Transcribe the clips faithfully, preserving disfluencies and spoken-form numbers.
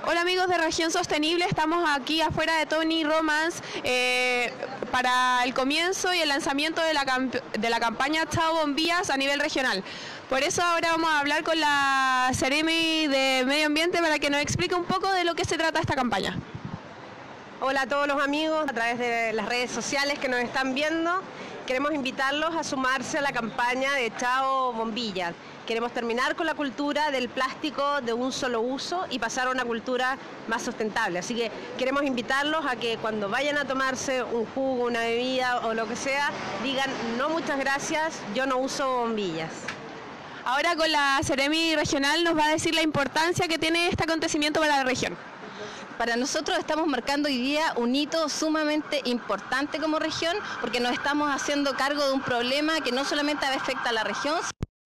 Hola amigos de Región Sostenible, estamos aquí afuera de Tony Romance eh, para el comienzo y el lanzamiento de la, de la campaña Chao Bombillas a nivel regional. Por eso ahora vamos a hablar con la Seremi de Medio Ambiente para que nos explique un poco de lo que se trata esta campaña. Hola a todos los amigos a través de las redes sociales que nos están viendo. Queremos invitarlos a sumarse a la campaña de Chao Bombillas. Queremos terminar con la cultura del plástico de un solo uso y pasar a una cultura más sustentable. Así que queremos invitarlos a que cuando vayan a tomarse un jugo, una bebida o lo que sea, digan no muchas gracias, yo no uso bombillas. Ahora con la Seremi regional nos va a decir la importancia que tiene este acontecimiento para la región. Para nosotros estamos marcando hoy día un hito sumamente importante como región, porque nos estamos haciendo cargo de un problema que no solamente afecta a la región,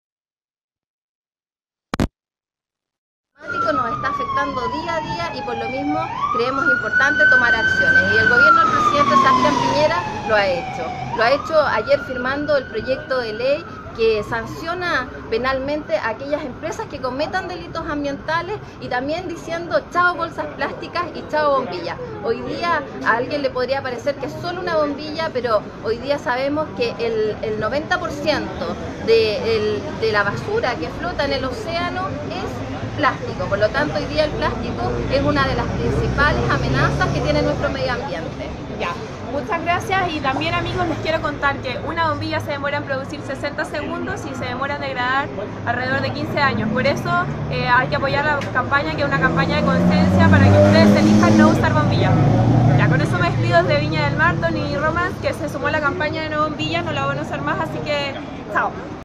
nos está afectando día a día y por lo mismo creemos importante tomar acciones. Y el gobierno del presidente Sebastián Piñera lo ha hecho. Lo ha hecho ayer firmando el proyecto de ley que sanciona penalmente a aquellas empresas que cometan delitos ambientales y también diciendo chao bolsas plásticas y chao bombillas. Hoy día a alguien le podría parecer que es solo una bombilla, pero hoy día sabemos que el, el noventa por ciento de, el, de la basura que flota en el océano es plástico. Por lo tanto, hoy día el plástico es una de las principales amenazas que tiene nuestro medio ambiente. Ya. Muchas gracias y también amigos les quiero contar que una bombilla se demora en producir sesenta segundos y se demora en degradar alrededor de quince años. Por eso eh, hay que apoyar la campaña, que es una campaña de conciencia para que ustedes elijan no usar bombillas. Ya, con eso me despido desde Viña del Mar, Tony Romance, que se sumó a la campaña de no bombillas, no la van a usar más, así que chao.